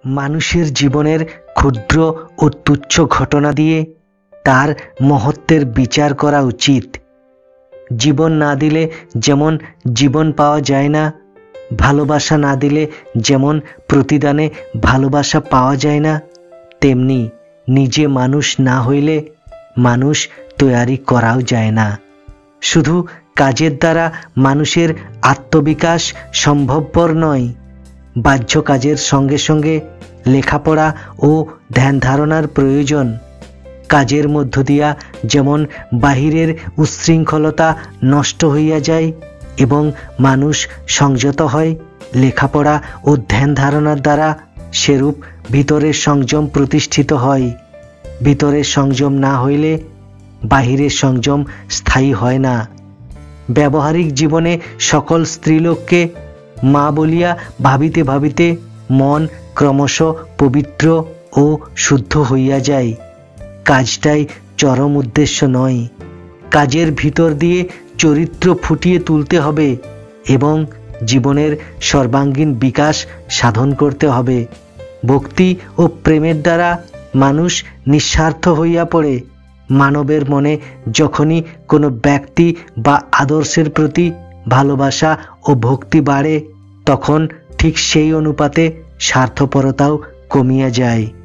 মানুষের জীবনের ক্ষুদ্র ও তুচ্ছ ঘটনা দিয়ে তার মহত্বের বিচার করা উচিত। জীবন না দিলে যেমন জীবন পাওয়া যায় না, ভালোবাসা না দিলে যেমন প্রতিদানে ভালোবাসা পাওয়া যায় না, তেমনি নিজে মানুষ না হইলে মানুষ তৈরি করাও যায় না। শুধু কাজের দ্বারা মানুষের আত্মবিকাশ সম্ভবপর নয়, বাহ্য কাজের সঙ্গে সঙ্গে লেখাপড়া ও ধ্যান ধারণার প্রয়োজন। কাজের মধ্য দিয়া যেমন বাহিরের উচ্ছৃঙ্খলতা নষ্ট হইয়া যায় এবং মানুষ সংযত হয়, লেখাপড়া ও ধ্যান ধারণার দ্বারা সেরূপ ভিতরের সংযম প্রতিষ্ঠিত হয়। ভিতরের সংযম না হইলে বাহিরের সংযম স্থায়ী হয় না। ব্যবহারিক জীবনে সকল স্ত্রীলোককে মা বলিয়া ভাবিতে ভাবিতে মন ক্রমশ পবিত্র ও শুদ্ধ হইয়া যায়। কাজটাই চরম উদ্দেশ্য নয়, কাজের ভিতর দিয়ে চরিত্র ফুটিয়ে তুলতে হবে এবং জীবনের সর্বাঙ্গীন বিকাশ সাধন করতে হবে। ভক্তি ও প্রেমের দ্বারা মানুষ নিঃস্বার্থ হইয়া পড়ে। মানবের মনে যখনই কোনো ব্যক্তি বা আদর্শের প্রতি ভালোবাসা ও ভক্তি বাড়ে, তখন ঠিক সেই অনুপাতে স্বার্থপরতাও কমিয়া যায়।